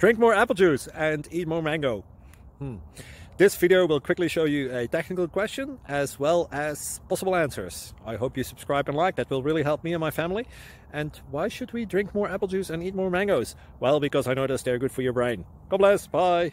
Drink more apple juice and eat more mango. This video will quickly show you a technical question as well as possible answers. I hope you subscribe and like, that will really help me and my family. And why should we drink more apple juice and eat more mangoes? Well, because I noticed they're good for your brain. God bless, bye!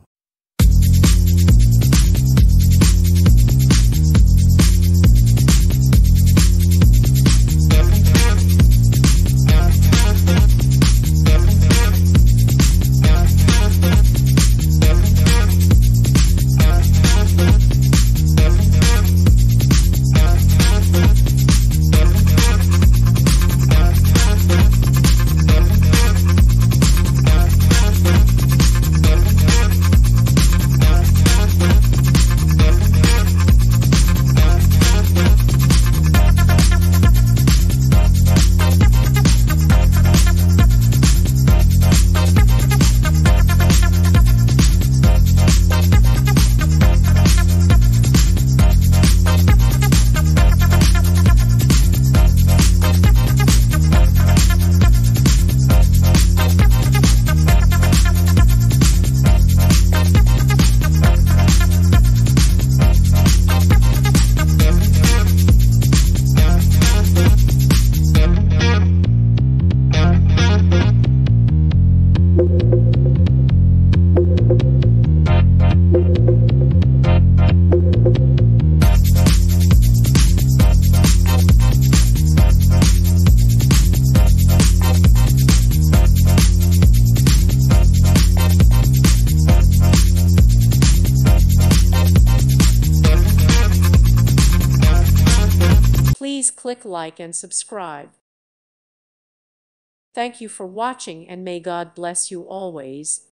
Please click like and subscribe. Thank you for watching, and may God bless you always.